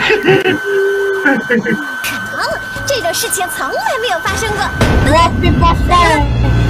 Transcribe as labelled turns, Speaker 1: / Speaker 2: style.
Speaker 1: 可能这种事情从来没有发生过。
Speaker 2: Happy birthday！